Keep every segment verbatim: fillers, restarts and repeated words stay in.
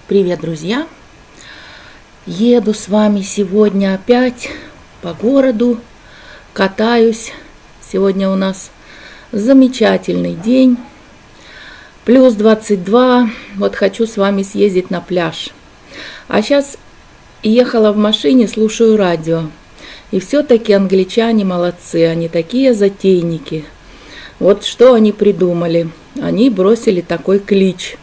Привет, друзья! Еду с вами сегодня опять по городу, катаюсь. Сегодня у нас замечательный день, плюс двадцать два. Вот хочу с вами съездить на пляж. А сейчас ехала в машине, слушаю радио. И все-таки англичане молодцы, они такие затейники. Вот что они придумали. Они бросили такой клич,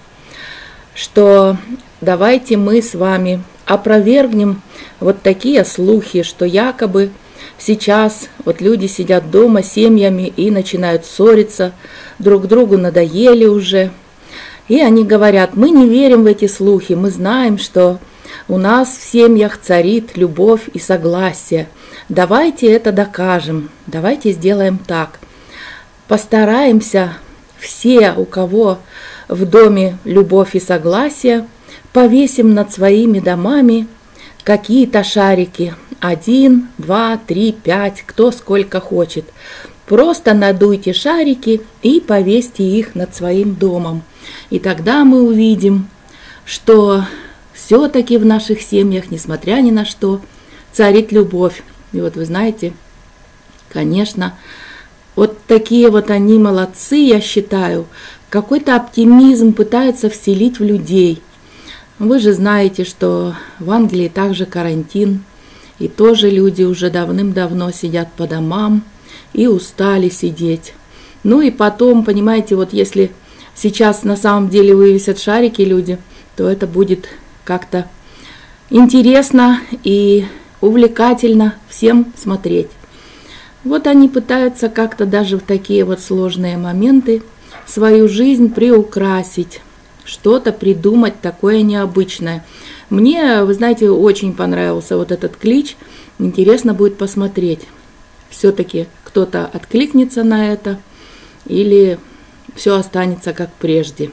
что давайте мы с вами опровергнем вот такие слухи, что якобы сейчас вот люди сидят дома семьями и начинают ссориться, друг другу надоели уже. И они говорят: мы не верим в эти слухи, мы знаем, что у нас в семьях царит любовь и согласие. Давайте это докажем, давайте сделаем так. Постараемся все, у кого в доме любовь и согласие, повесим над своими домами какие-то шарики. Один, два, три, пять, кто сколько хочет. Просто надуйте шарики и повесьте их над своим домом. И тогда мы увидим, что все-таки в наших семьях, несмотря ни на что, царит любовь. И вот вы знаете, конечно, вот такие вот они молодцы, я считаю. Какой-то оптимизм пытаются вселить в людей. Вы же знаете, что в Англии также карантин, и тоже люди уже давным-давно сидят по домам и устали сидеть. Ну и потом, понимаете, вот если сейчас на самом деле вывесят шарики люди, то это будет как-то интересно и увлекательно всем смотреть. Вот они пытаются как-то даже в такие вот сложные моменты свою жизнь приукрасить, что-то придумать такое необычное. Мне, вы знаете, очень понравился вот этот клич. Интересно будет посмотреть, все-таки кто-то откликнется на это или все останется как прежде.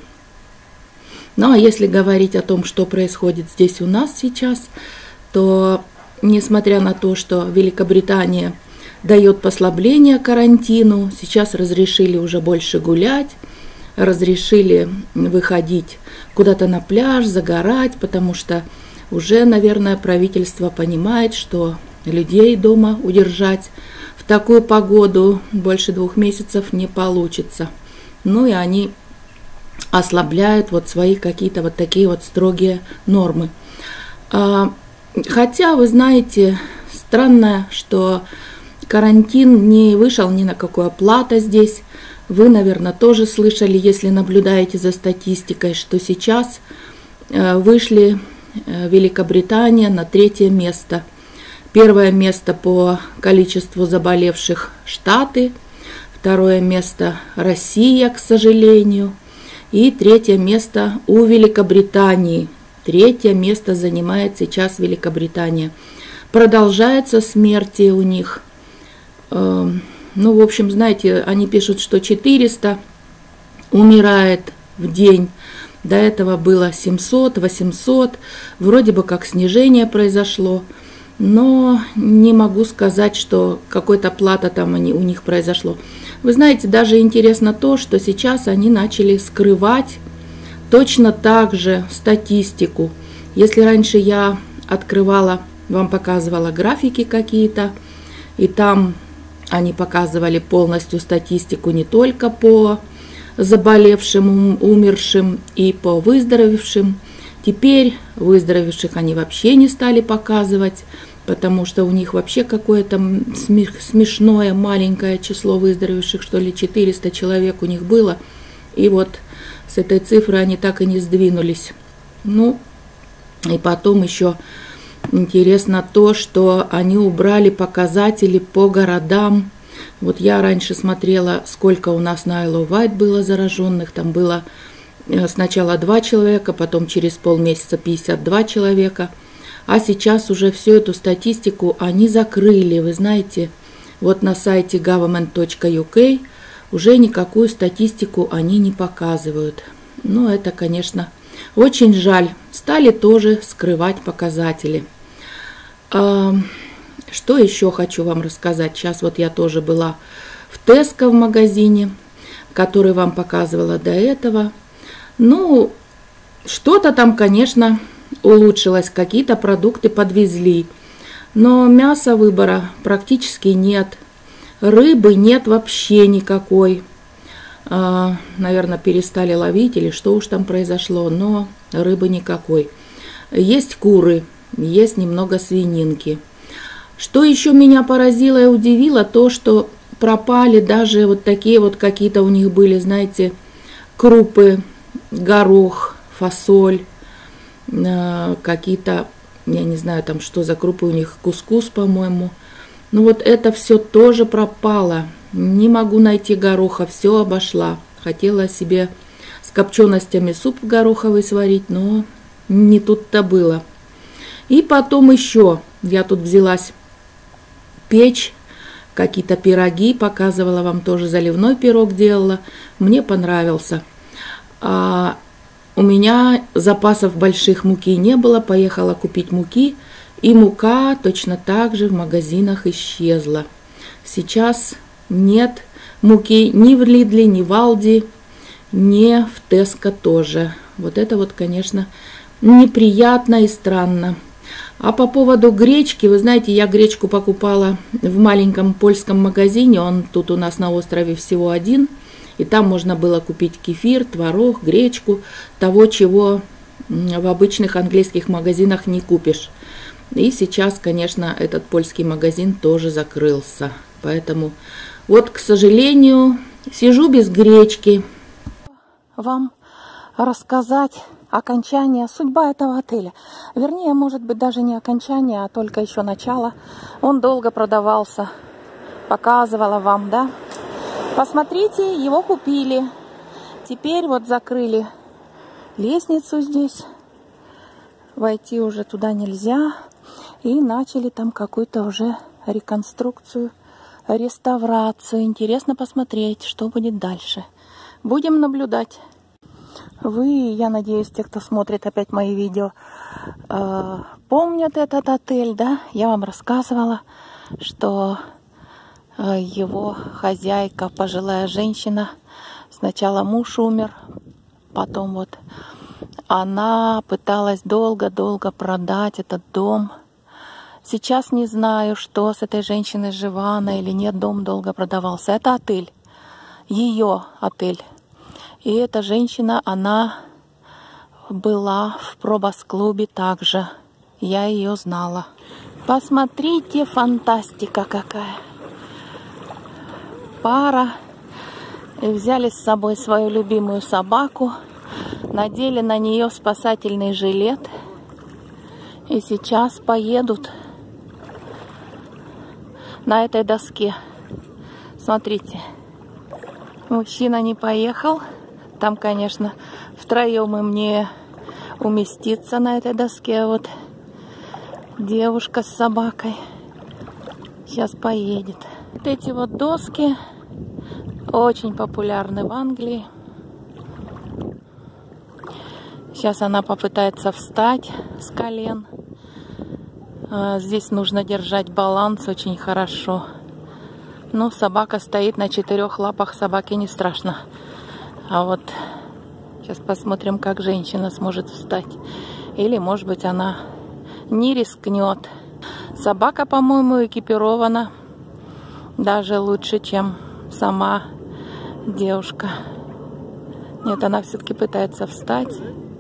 Ну а если говорить о том, что происходит здесь у нас сейчас, то несмотря на то, что Великобритания дает послабление карантину, сейчас разрешили уже больше гулять, разрешили выходить куда-то на пляж, загорать, потому что уже, наверное, правительство понимает, что людей дома удержать в такую погоду больше двух месяцев не получится. Ну и они ослабляют вот свои какие-то вот такие вот строгие нормы. Хотя, вы знаете, странно, что карантин не вышел ни на какую плату здесь. Вы, наверное, тоже слышали, если наблюдаете за статистикой, что сейчас вышли Великобритания на третье место. Первое место по количеству заболевших Штаты, второе место Россия, к сожалению, и третье место у Великобритании. Третье место занимает сейчас Великобритания. Продолжаются смерти у них. Ну, в общем, знаете, они пишут, что четыреста умирает в день. До этого было семьсот, восемьсот. Вроде бы как снижение произошло. Но не могу сказать, что какой-то плата там они, у них произошло. Вы знаете, даже интересно то, что сейчас они начали скрывать точно так же статистику. Если раньше я открывала, вам показывала графики какие-то, и там они показывали полностью статистику не только по заболевшим, умершим и по выздоровевшим. Теперь выздоровевших они вообще не стали показывать, потому что у них вообще какое-то смешное маленькое число выздоровевших, что ли, четыреста человек у них было. И вот с этой цифры они так и не сдвинулись. Ну, и потом еще интересно то, что они убрали показатели по городам. Вот я раньше смотрела, сколько у нас на Isle of Wight было зараженных. Там было сначала два человека, потом через полмесяца пятьдесят два человека. А сейчас уже всю эту статистику они закрыли. Вы знаете, вот на сайте government точка ю кей уже никакую статистику они не показывают. Ну, это, конечно, очень жаль. Стали тоже скрывать показатели. А, что еще хочу вам рассказать? Сейчас вот я тоже была в Tesco в магазине, который вам показывала до этого. Ну, что-то там, конечно, улучшилось, какие-то продукты подвезли. Но мяса выбора практически нет. Рыбы нет вообще никакой. Наверное, перестали ловить или что уж там произошло, но рыбы никакой. Есть куры, есть немного свининки. Что еще меня поразило и удивило, то, что пропали даже вот такие вот какие-то у них были, знаете, крупы, горох, фасоль, какие-то, я не знаю, там что за крупы у них, кускус, по-моему. Ну вот это все тоже пропало. Не могу найти гороха, все обошла. Хотела себе с копченостями суп гороховый сварить, но не тут-то было. И потом еще я тут взялась печь какие-то пироги, показывала вам тоже, заливной пирог делала. Мне понравился. А у меня запасов больших муки не было, поехала купить муки, и мука точно так же в магазинах исчезла. Сейчас нет муки ни в Лидле, ни в Алди, ни в Теско тоже. Вот это вот, конечно, неприятно и странно. А по поводу гречки, вы знаете, я гречку покупала в маленьком польском магазине, он тут у нас на острове всего один, и там можно было купить кефир, творог, гречку, того, чего в обычных английских магазинах не купишь. И сейчас, конечно, этот польский магазин тоже закрылся. Поэтому вот, к сожалению, сижу без гречки. Вам рассказать окончание, судьба этого отеля. Вернее, может быть, даже не окончание, а только еще начало. Он долго продавался. Показывала вам, да? Посмотрите, его купили. Теперь вот закрыли лестницу здесь. Войти уже туда нельзя. И начали там какую-то уже реконструкцию, реставрацию. Интересно посмотреть, что будет дальше. Будем наблюдать. Вы, я надеюсь, те, кто смотрит опять мои видео, э, помнят этот отель, да? Я вам рассказывала, что э, его хозяйка, пожилая женщина, сначала муж умер, потом вот она пыталась долго-долго продать этот дом. Сейчас не знаю, что с этой женщиной, жива она или нет, дом долго продавался. Это отель, ее отель. И эта женщина, она была в пробас-клубе также. Я ее знала. Посмотрите, фантастика какая. Пара. И взяли с собой свою любимую собаку. Надели на нее спасательный жилет. И сейчас поедут на этой доске. Смотрите. Мужчина не поехал. Там, конечно, втроем им не уместиться на этой доске. А вот девушка с собакой сейчас поедет. Вот эти вот доски очень популярны в Англии. Сейчас она попытается встать с колен. Здесь нужно держать баланс очень хорошо. Но собака стоит на четырех лапах, собаке не страшно. А вот сейчас посмотрим, как женщина сможет встать. Или, может быть, она не рискнет. Собака, по-моему, экипирована даже лучше, чем сама девушка. Нет, она все-таки пытается встать.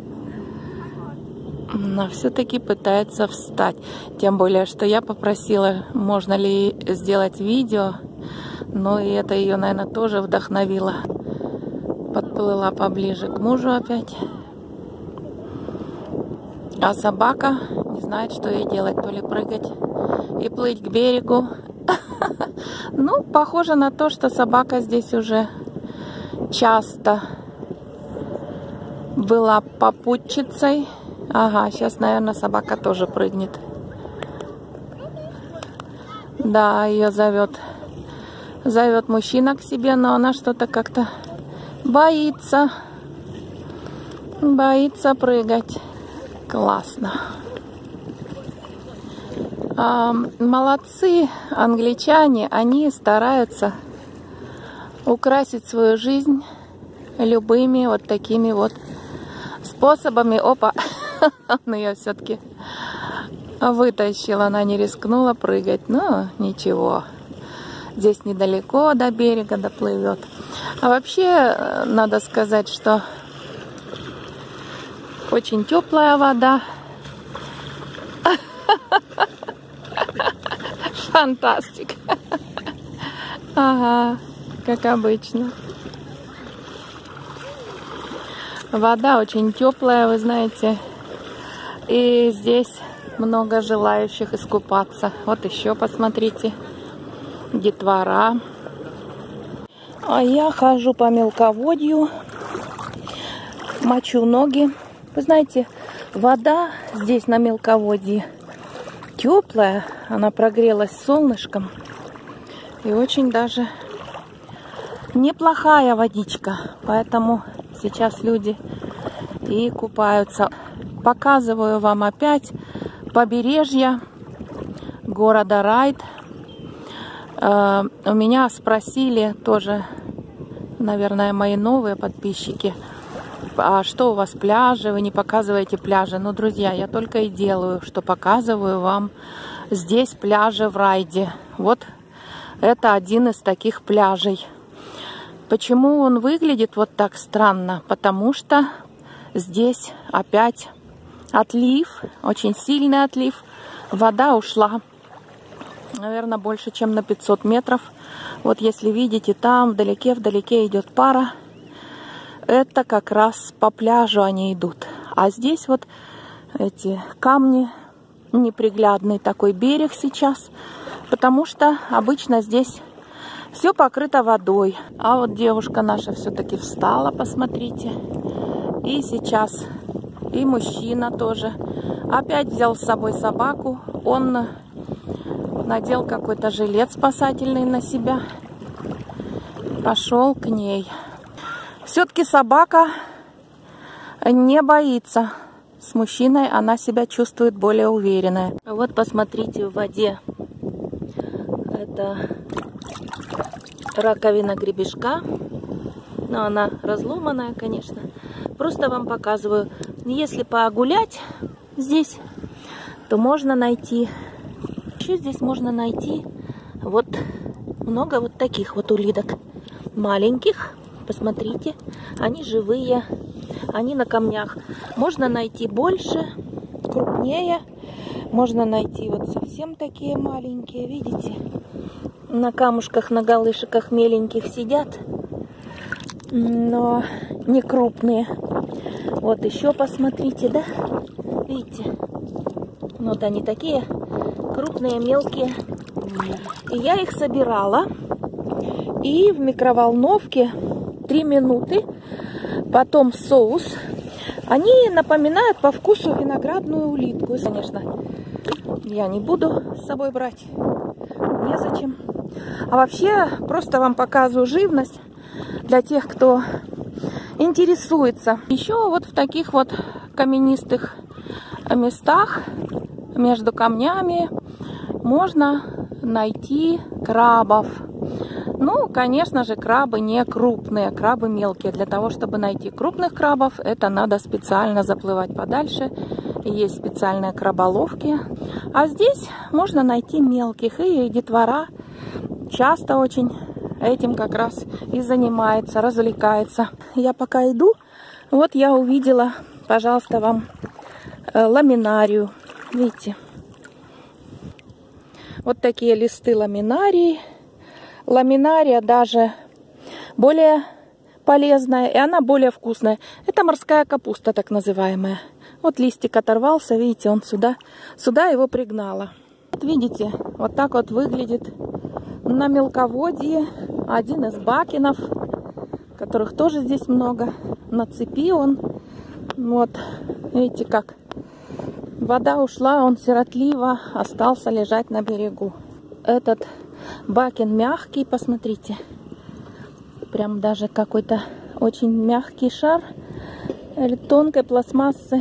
Она все-таки пытается встать. Тем более, что я попросила, можно ли сделать видео. Но и это ее, наверное, тоже вдохновило. Подплыла поближе к мужу опять. А собака не знает, что ей делать. То ли прыгать и плыть к берегу. Ну, похоже на то, что собака здесь уже часто была попутчицей. Ага, сейчас, наверное, собака тоже прыгнет. Да, ее зовет. Зовет мужчина к себе, но она что-то как-то боится. Боится прыгать. Классно. А, молодцы англичане. Они стараются украсить свою жизнь любыми вот такими вот способами. Опа, он ее все-таки вытащил, она не рискнула прыгать, но ничего. Здесь недалеко до берега доплывет. А вообще, надо сказать, что очень теплая вода. Фантастика. Ага, как обычно. Вода очень теплая, вы знаете. И здесь много желающих искупаться. Вот еще посмотрите. Детвора. А я хожу по мелководью, мочу ноги. Вы знаете, вода здесь на мелководье теплая, она прогрелась солнышком. И очень даже неплохая водичка. Поэтому сейчас люди и купаются. Показываю вам опять побережье города Райд. Uh, у меня спросили тоже, наверное, мои новые подписчики, а что у вас пляжи, вы не показываете пляжи. Ну, друзья, я только и делаю, что показываю вам здесь пляжи в Райде. Вот это один из таких пляжей. Почему он выглядит вот так странно? Потому что здесь опять отлив, очень сильный отлив. Вода ушла, наверное, больше, чем на пятьсот метров. Вот если видите, там вдалеке, вдалеке идет пара. Это как раз по пляжу они идут. А здесь вот эти камни, неприглядный такой берег сейчас. Потому что обычно здесь все покрыто водой. А вот девушка наша все-таки встала, посмотрите. И сейчас и мужчина тоже опять взял с собой собаку. Он надел какой-то жилет спасательный на себя. Пошел к ней. Все-таки собака не боится. С мужчиной она себя чувствует более уверенно. Вот посмотрите в воде. Это раковина гребешка. Но она разломанная, конечно. Просто вам показываю. Если погулять здесь, то можно найти... Еще здесь можно найти вот много вот таких вот улиток. Маленьких. Посмотрите. Они живые. Они на камнях. Можно найти больше, крупнее. Можно найти вот совсем такие маленькие. Видите? На камушках, на галышиках меленьких сидят. Но не крупные. Вот еще посмотрите, да? Видите? Вот они такие крупные, мелкие. И я их собирала. И в микроволновке три минуты. Потом соус. Они напоминают по вкусу виноградную улитку. Конечно, я не буду с собой брать. Незачем. А вообще, просто вам показываю живность для тех, кто интересуется. Еще вот в таких вот каменистых местах между камнями можно найти крабов. Ну, конечно же, крабы не крупные, крабы мелкие. Для того, чтобы найти крупных крабов, это надо специально заплывать подальше. Есть специальные краболовки. А здесь можно найти мелких. И детвора часто очень этим как раз и занимается, развлекается. Я пока иду, вот я увидела, пожалуйста, вам ламинарию. Видите? Вот такие листы ламинарии. Ламинария даже более полезная, и она более вкусная. Это морская капуста, так называемая. Вот листик оторвался, видите, он сюда, сюда его пригнало. Вот видите, вот так вот выглядит на мелководье один из бакенов, которых тоже здесь много. На цепи он. Вот, видите как. Вода ушла, он сиротливо остался лежать на берегу. Этот бакен мягкий, посмотрите. Прям даже какой-то очень мягкий шар тонкой пластмассы.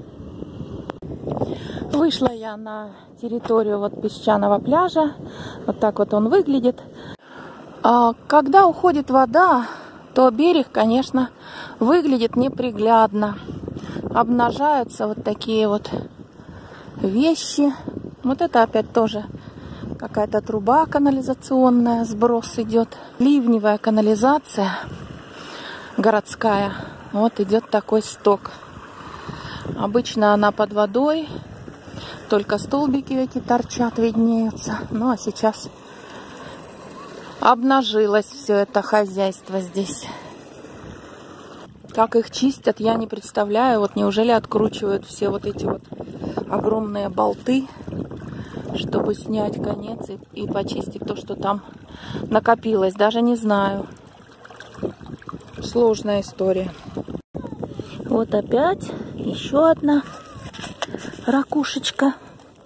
Вышла я на территорию вот песчаного пляжа. Вот так вот он выглядит. А когда уходит вода, то берег, конечно, выглядит неприглядно. обнажаются вот такие вот вещи. Вот это опять тоже какая-то труба канализационная, сброс идет. Ливневая канализация городская. Вот идет такой сток. Обычно она под водой, только столбики эти торчат, виднеются. Ну а сейчас обнажилось все это хозяйство здесь. Как их чистят, я не представляю. Вот неужели откручивают все вот эти вот огромные болты, чтобы снять конец и, и почистить то, что там накопилось. Даже не знаю. Сложная история. Вот опять еще одна ракушечка.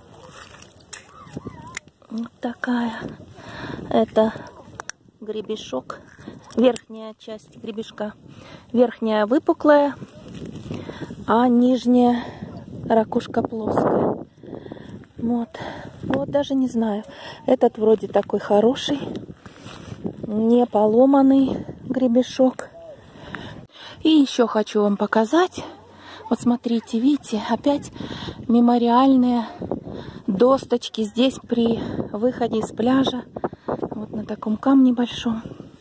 Вот такая. Это гребешок. Верхняя часть гребешка. Верхняя выпуклая, а нижняя ракушка плоская. Вот. Вот даже не знаю. Этот вроде такой хороший. Не поломанный гребешок. И еще хочу вам показать. Вот смотрите, видите, опять мемориальные досточки здесь при выходе из пляжа. Вот на таком камне большом.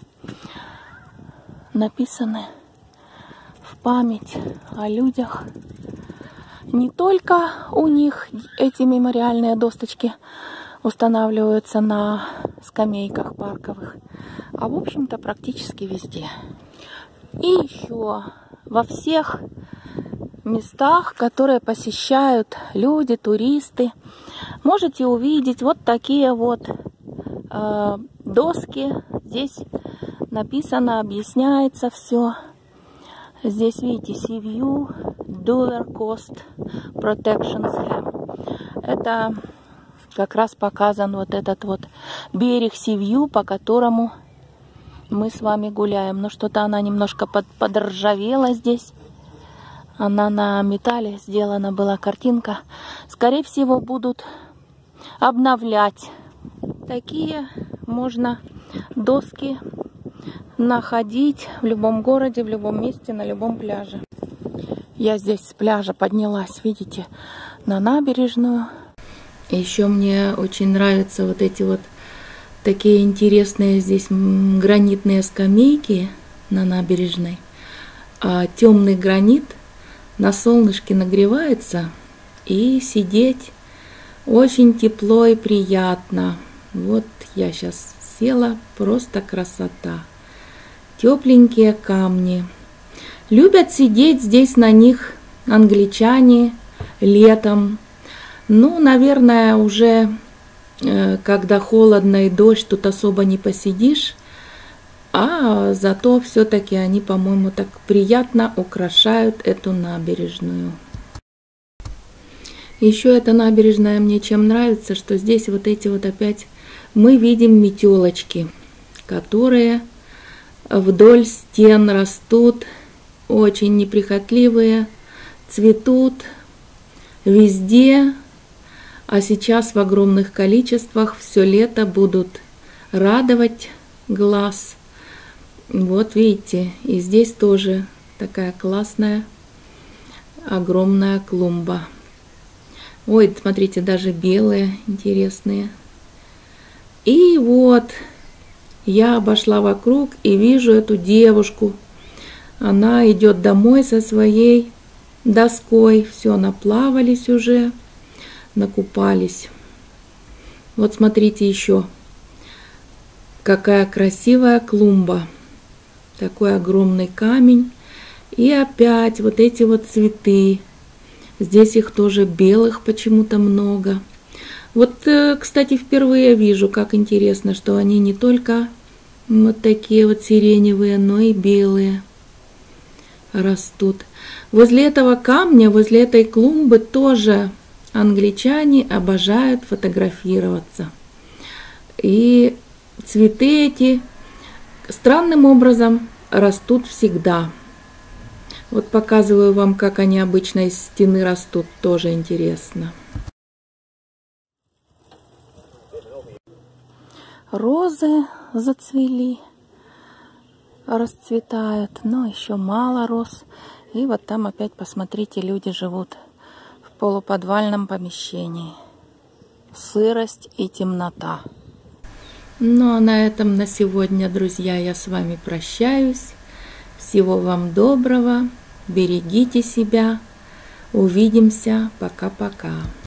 Написаны в память о людях. Не только у них эти мемориальные досточки устанавливаются на скамейках парковых, а в общем-то практически везде. И еще во всех местах, которые посещают люди, туристы, можете увидеть вот такие вот э, доски. Здесь написано, объясняется все. Здесь видите, Sea View, Dover Coast Protection Scheme. Это как раз показан вот этот вот берег Sea View, по которому мы с вами гуляем. Но что-то она немножко под, подржавела здесь. Она на металле сделана была картинка. Скорее всего, будут обновлять. Такие можно доски находить в любом городе, в любом месте, на любом пляже. Я здесь с пляжа поднялась, видите, на набережную. Еще мне очень нравятся вот эти вот такие интересные здесь гранитные скамейки на набережной. А темный гранит на солнышке нагревается, и сидеть очень тепло и приятно. Вот я сейчас села, просто красота. Тепленькие камни. Любят сидеть здесь на них англичане летом. Ну, наверное, уже э, когда холодно и дождь, тут особо не посидишь. А зато все-таки они, по-моему, так приятно украшают эту набережную. Еще эта набережная мне чем нравится, что здесь вот эти вот опять мы видим метелочки, которые вдоль стен растут, очень неприхотливые, цветут везде, а сейчас в огромных количествах все лето будут радовать глаз. Вот видите, и здесь тоже такая классная огромная клумба. Ой, смотрите, даже белые интересные. И вот я обошла вокруг и вижу эту девушку. Она идет домой со своей доской. Все, наплавались уже, накупались. Вот смотрите еще, какая красивая клумба. Такой огромный камень. И опять вот эти вот цветы. Здесь их тоже белых почему-то много. Вот, кстати, впервые вижу, как интересно, что они не только вот такие вот сиреневые, но и белые растут. Возле этого камня, возле этой клумбы тоже англичане обожают фотографироваться. И цветы эти странным образом растут всегда. Вот показываю вам, как они обычно из стены растут, тоже интересно. Розы зацвели, расцветают, но еще мало роз. И вот там опять, посмотрите, люди живут в полуподвальном помещении. Сырость и темнота. Ну а на этом на сегодня, друзья, я с вами прощаюсь. Всего вам доброго. Берегите себя. Увидимся. Пока-пока.